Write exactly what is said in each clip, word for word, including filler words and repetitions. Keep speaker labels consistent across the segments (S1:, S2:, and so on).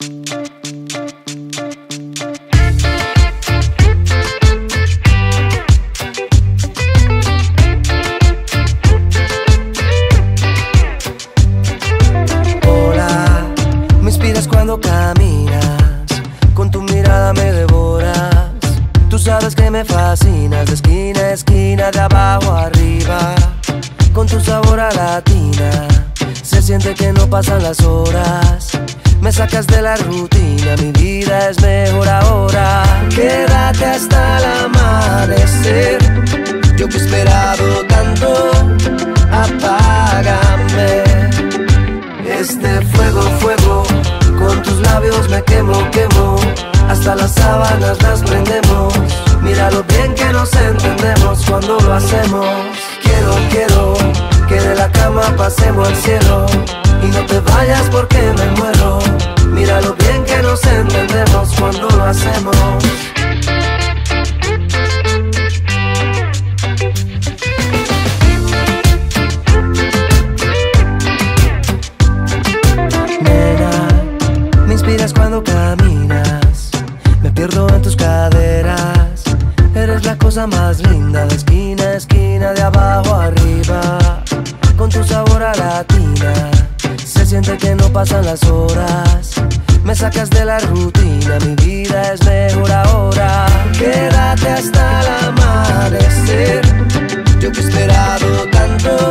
S1: Cuando caminas, con tu mirada me devoras. Tú sabes que me fascinas, de esquina a esquina, de abajo a arriba. Con tu sabor a latina, se siente que no pasan las horas. Me sacas de la rutina, mi vida es mejor ahora. Quédate hasta el amanecer, yo que he esperado tanto, apágame. Este fuego, fuego, con tus labios me quemo, quemo. Hasta las sábanas las prendemos. Mira lo bien que nos entendemos cuando lo hacemos. Quiero, quiero que de la cama pasemos al cielo. Y no te vayas porque me muero. Mira lo bien que nos entendemos cuando lo hacemos. Cuando caminas, me pierdo en tus caderas. Eres la cosa más linda, de esquina a esquina, de abajo a arriba. Con tu sabor a latina, se siente que no pasan las horas. Me sacas de la rutina, mi vida es mejor ahora. Quédate hasta el amanecer, yo que he esperado tanto,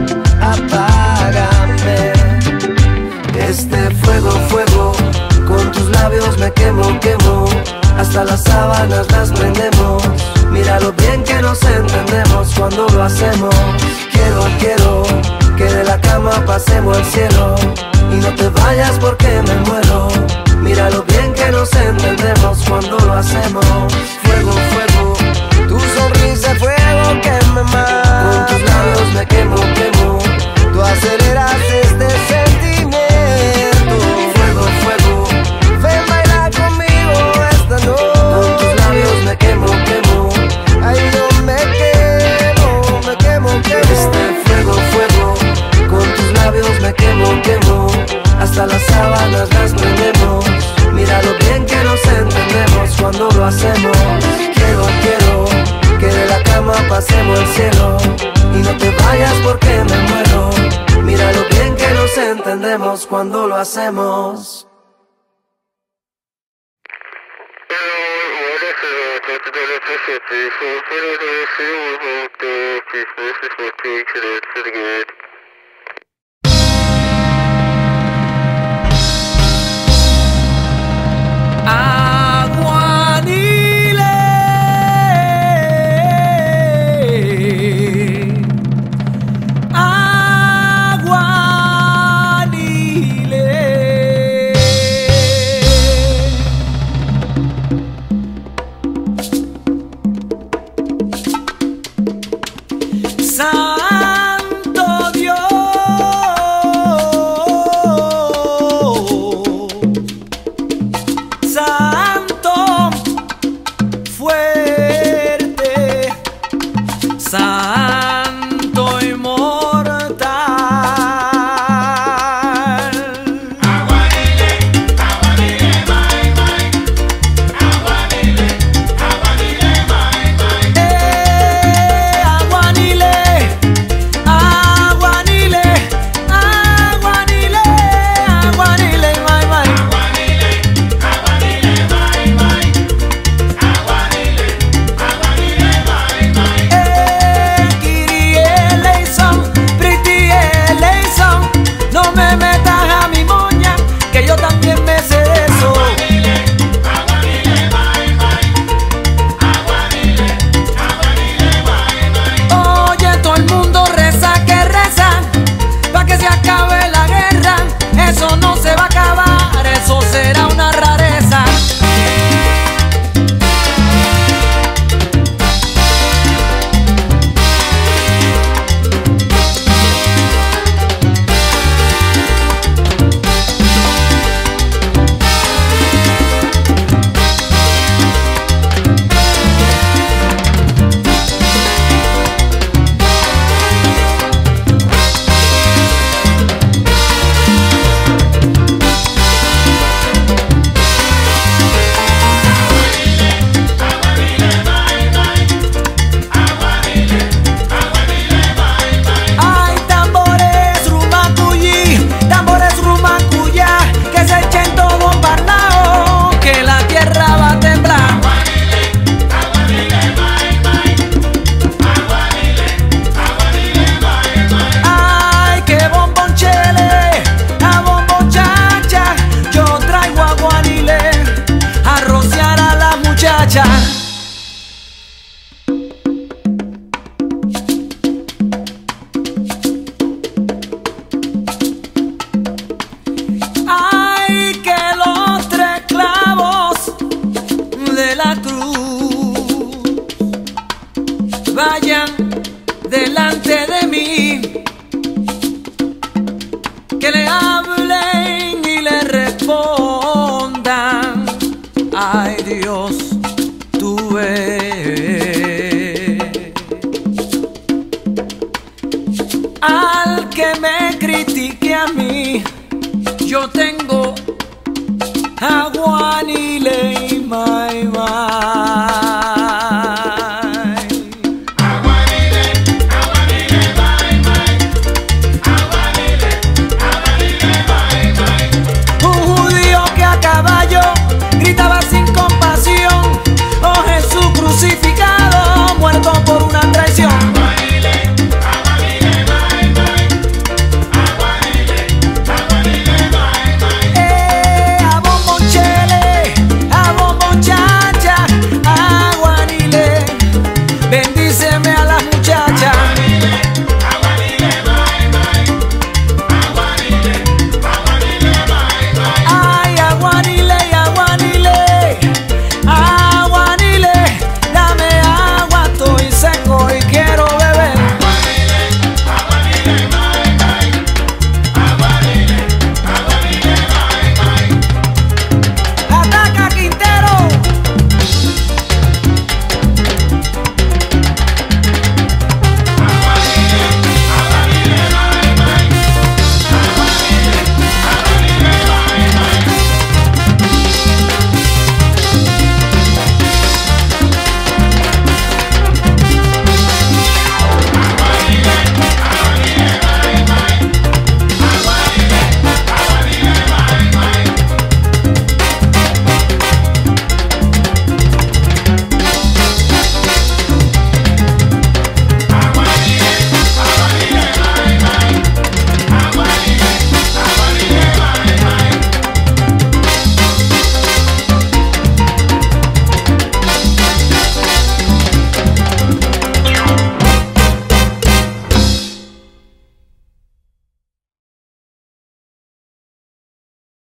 S1: apágame. Este fuego, fuego, con tus labios me quemo, quemo. Hasta las sábanas las prendemos. Mira lo bien que nos entendemos cuando lo hacemos. Quiero, quiero que de la cama pasemos al cielo. Y no te vayas porque me muero. Mira lo bien que nos entendemos cuando lo hacemos. Fuego, fuego, tu sonrisa, fuego que me mata. Con tus labios me quemo, quemo. Tú aceleras este sentimiento. Fuego, fuego, ven baila conmigo esta noche. Con tus labios me quemo, quemo. Ay, yo me quemo, me quemo, quemo. Este fuego, fuego, con tus labios me quemo, quemo. Hasta las sábanas las prendemos. Mira lo bien que nos entendemos cuando lo hacemos. Quiero, quiero que de la cama pasemos al cielo. Y no te vayas porque me muero. Mira lo bien que nos entendemos cuando lo hacemos.
S2: my